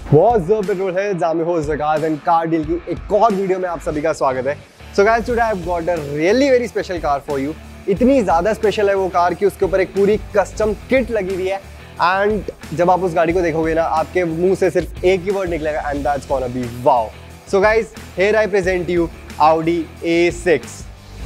बहुत पेट्रोल है जहाँ में हो ज़कात एंड कार डील की एक और वीडियो में आप सभी का स्वागत है। So guys today I have got a really very special car for you. इतनी ज़्यादा स्पेशल है वो कार कि उसके ऊपर एक पूरी कस्टम किट लगी हुई है एंड जब आप उस गाड़ी को देखोगे ना आपके मुंह से सिर्फ एक ही वर्ड निकलेगा and that's gonna be wow. So guys here I present you Audi A6।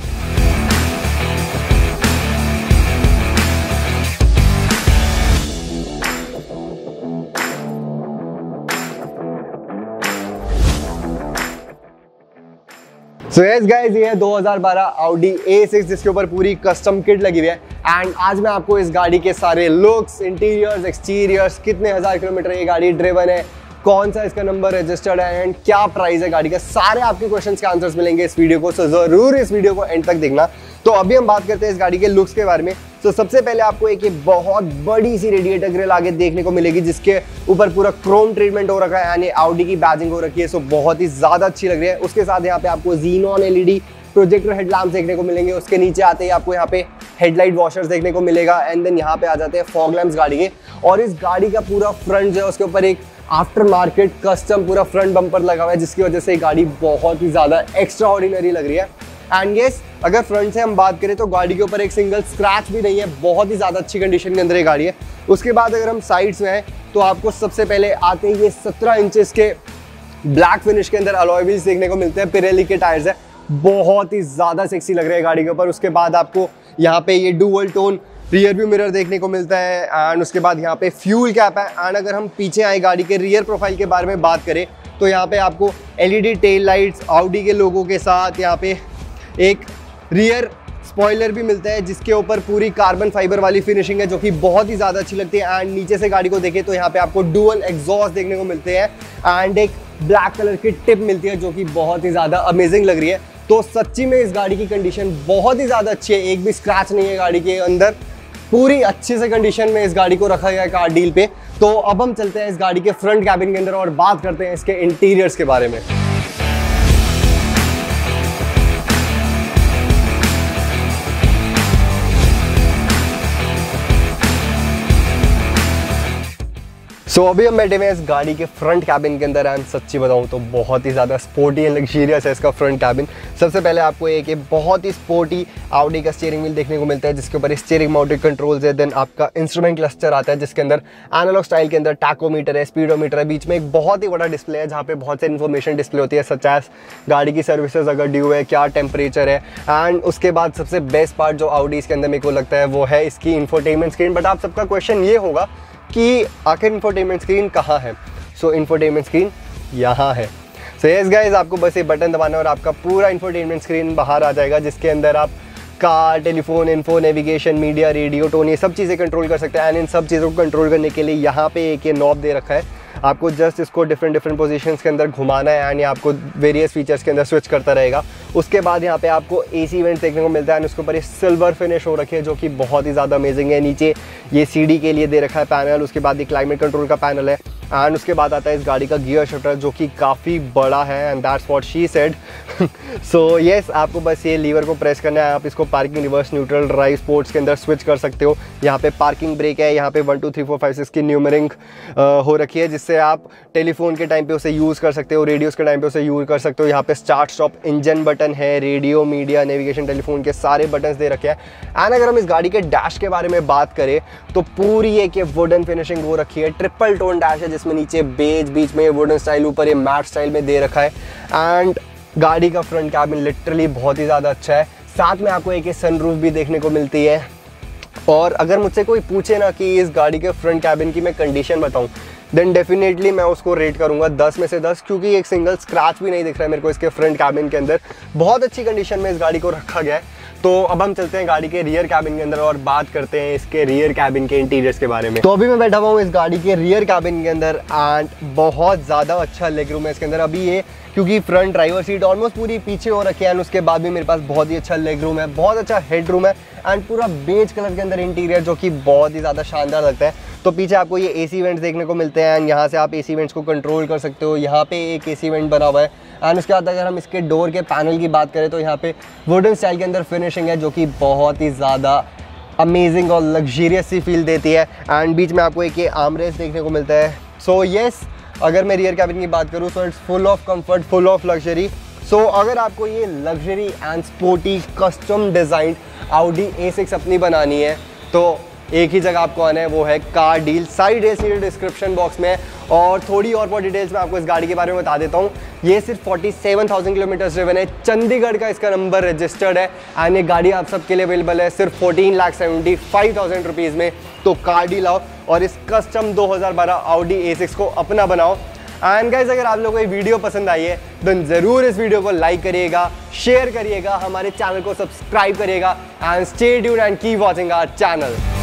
So yes guys ये है 2012 Audi A6 जिसके ऊपर पूरी कस्टम किट लगी हुई है एंड आज मैं आपको इस गाड़ी के सारे लुक्स, इंटीरियर्स, एक्सटीरियर्स, कितने हज़ार किलोमीटर ये गाड़ी ड्रिवन है, कौन सा इसका नंबर रजिस्टर्ड है एंड क्या प्राइस है गाड़ी का, सारे आपके क्वेश्चंस के आंसर्स मिलेंगे इस वीडियो को। सो जरूर इस वीडियो को एंड तक देखना। तो अभी हम बात करते हैं इस गाड़ी के लुक्स के बारे में। तो सबसे पहले आपको एक बहुत बड़ी सी रेडिएटर ग्रिल आगे देखने को मिलेगी जिसके ऊपर पूरा क्रोम ट्रीटमेंट हो रखा है यानी Audi की बैजिंग हो रखी है। सो बहुत ही ज़्यादा अच्छी लग रही है। उसके साथ यहाँ पे आपको Xenon LED प्रोजेक्टर हेडलैम्प्स देखने को मिलेंगे। उसके नीचे आते ही आपको यहाँ पे हेडलाइट वॉशर्स देखने को मिलेगा एंड देन यहाँ पे आ जाते हैं फॉग लैम्प्स गाड़ी के। और इस गाड़ी का पूरा फ्रंट जो है उसके ऊपर एक आफ्टर मार्केट कस्टम पूरा फ्रंट बम्पर लगा हुआ है जिसकी वजह से गाड़ी बहुत ही ज़्यादा एक्स्ट्रा ऑर्डिनरी लग रही है। एंड यस अगर फ्रंट से हम बात करें तो गाड़ी के ऊपर एक सिंगल स्क्रैच भी नहीं है, बहुत ही ज़्यादा अच्छी कंडीशन के अंदर ये गाड़ी है। उसके बाद अगर हम साइड्स में हैं तो आपको सबसे पहले आते ही ये 17 इंचेस के ब्लैक फिनिश के अंदर अलॉय व्हील्स देखने को मिलते हैं। पिरेली के टायर्स है, बहुत ही ज़्यादा सेक्सी लग रहे हैं गाड़ी के ऊपर। उसके बाद आपको यहाँ पे ये dual tone rear view mirror देखने को मिलता है एंड उसके बाद यहाँ पे फ्यूल कैप है। एंड अगर हम पीछे आए गाड़ी के रियर प्रोफाइल के बारे में बात करें तो यहाँ पे आपको LED टेल लाइट्स Audi के लोगों के साथ यहाँ पे एक रियर स्पॉइलर भी मिलता है जिसके ऊपर पूरी कार्बन फाइबर वाली फिनिशिंग है जो कि बहुत ही ज़्यादा अच्छी लगती है। एंड नीचे से गाड़ी को देखें तो यहाँ पे आपको डुअल एग्जॉस्ट देखने को मिलते हैं एंड एक ब्लैक कलर की टिप मिलती है जो कि बहुत ही ज़्यादा अमेजिंग लग रही है। तो सच्ची में इस गाड़ी की कंडीशन बहुत ही ज़्यादा अच्छी है, एक भी स्क्रैच नहीं है गाड़ी के अंदर, पूरी अच्छे से कंडीशन में इस गाड़ी को रखा गया है कार डील पे। तो अब हम चलते हैं इस गाड़ी के फ्रंट कैबिन के अंदर और बात करते हैं इसके इंटीरियर्स के बारे में। सो अभी हम बैठे हुए हैं इस गाड़ी के फ्रंट कैबिन के अंदर एंड सच्ची बताऊं तो बहुत ही ज़्यादा स्पोर्टी एंड लग्जरियस है इसका फ्रंट कैबिन। सबसे पहले आपको एक बहुत ही स्पोर्टी Audi का स्टीयरिंग व्हील देखने को मिलता है जिसके ऊपर स्टीयरिंग माउंटेड कंट्रोल्स है। देन आपका इंस्ट्रूमेंट क्लस्टर आता है जिसके अंदर एनालॉग स्टाइल के अंदर टैकोमीटर है, स्पीडोमीटर है, बीच में एक बहुत ही बड़ा डिस्प्ले है जहाँ पे बहुत सारी इन्फॉर्मेशन डिस्प्ले होती है सच एज गाड़ी की सर्विसेज अगर ड्यू है, क्या टेम्परेचर है। एंड उसके बाद सबसे बेस्ट पार्ट जो Audi इसके अंदर मेरे को लगता है वो है इसकी इंफोटेनमेंट स्क्रीन। बट आप सबका क्वेश्चन ये होगा कि आखिर इंफोटेनमेंट स्क्रीन कहाँ है। सो इंफोटेनमेंट स्क्रीन यहाँ है। सो यस गाइस आपको बस ये बटन दबाना है और आपका पूरा इंफोटेनमेंट स्क्रीन बाहर आ जाएगा जिसके अंदर आप car, telephone, info, navigation, media, radio, tone ये सब चीज़ें कंट्रोल कर सकते हैं। एंड इन सब चीज़ों को कंट्रोल करने के लिए यहाँ पे एक ये नॉब दे रखा है, आपको जस्ट इसको डिफरेंट पोजीशंस के अंदर घुमाना है एंड ये आपको वेरियस फीचर्स के अंदर स्विच करता रहेगा। उसके बाद यहाँ पे आपको AC वेंट देखने को मिलता है एंड उसके ऊपर ये सिल्वर फिनिश हो रखी है जो कि बहुत ही ज़्यादा अमेजिंग है। नीचे ये CD के लिए दे रखा है पैनल, उसके बाद ये क्लाइमेट कंट्रोल का पैनल है एंड उसके बाद आता है इस गाड़ी का गियर शिफ्टर जो कि काफ़ी बड़ा है and that's what she said. So yes आपको बस ये लीवर को प्रेस करना है, आप इसको parking, reverse, neutral, drive, sports के अंदर स्विच कर सकते हो। यहाँ पे पार्किंग ब्रेक है, यहाँ पे 1 2 3 4 5 6 की न्यूमरिंग हो रखी है जिससे आप टेलीफोन के टाइम पे उसे यूज़ कर सकते हो, रेडियोस के टाइम पे उसे यूज़ कर सकते हो। यहाँ पे स्टार्ट स्टॉप इंजन बटन है, रेडियो, मीडिया, नेविगेशन, टेलीफोन के सारे बटन्स दे रखे हैं। एंड अगर हम इस गाड़ी के डैश के बारे में बात करें तो पूरी एक ये वुडन फिनिशिंग हो रखी है, ट्रिपल टोन डैश है जिसमें नीचे बेज, बीच में वुडन स्टाइल, ऊपर ये मैट स्टाइल में दे रखा है। एंड गाड़ी का फ्रंट कैबिन लिटरली बहुत ही ज़्यादा अच्छा है। साथ में आपको एक सनरूफ भी देखने को मिलती है। और अगर मुझसे कोई पूछे ना कि इस गाड़ी के फ्रंट कैबिन की मैं कंडीशन बताऊं देन डेफिनेटली मैं उसको रेट करूंगा 10 में से 10 क्योंकि एक सिंगल स्क्रैच भी नहीं दिख रहा है मेरे को इसके फ्रंट कैबिन के अंदर। बहुत अच्छी कंडीशन में इस गाड़ी को रखा गया है। तो अब हम चलते हैं गाड़ी के रियर कैबिन के अंदर और बात करते हैं इसके रियर कैबिन के इंटीरियर्स के बारे में। तो अभी मैं बैठा हुआ हूँ इस गाड़ी के रियर कैबिन के अंदर एंड बहुत ज़्यादा अच्छा लेग रूम है इसके अंदर। अभी ये क्योंकि फ्रंट ड्राइवर सीट ऑलमोस्ट पूरी पीछे हो रखी है एंड उसके बाद भी मेरे पास बहुत ही अच्छा लेग रूम है, बहुत अच्छा हेड रूम है एंड पूरा बेज कलर के अंदर इंटीरियर जो कि बहुत ही ज़्यादा शानदार लगता है। तो पीछे आपको ये AC वेंट्स देखने को मिलते हैं एंड यहाँ से आप AC वेंट्स को कंट्रोल कर सकते हो। यहाँ पे एक AC वेंट बना हुआ है एंड उसके बाद अगर हम इसके डोर के पैनल की बात करें तो यहाँ पे वुडन स्टाइल के अंदर फिनिशिंग है जो कि बहुत ही ज़्यादा अमेजिंग और लग्जरियस सी फील देती है। एंड बीच में आपको एक ये आर्मरेस्ट देखने को मिलता है। सो येस अगर मैं रियर कैबिन की बात करूँ so it's full of comfort, full of luxury. So अगर आपको ये luxury and sporty custom design Audi A6 अपनी बनानी है तो एक ही जगह आपको आना है, वो है कार डील। सारी डिटेल्स नीचे डिस्क्रिप्शन बॉक्स में है और थोड़ी और बहुत डिटेल्स मैं आपको इस गाड़ी के बारे में बता देता हूँ। ये सिर्फ 47,000 किलोमीटर ड्रिवन है, चंडीगढ़ का इसका नंबर रजिस्टर्ड है एंड ये गाड़ी आप सबके लिए अवेलेबल है सिर्फ 14,75,000 रुपीज़ में। तो कार डील आओ और इस कस्टम 2012 Audi A6 को अपना बनाओ। एंड गाइस अगर आप लोगों को ये वीडियो पसंद आई है तो ज़रूर इस वीडियो को लाइक करिएगा, शेयर करिएगा, हमारे चैनल को सब्सक्राइब करिएगा and stay tuned and keep watching our channel.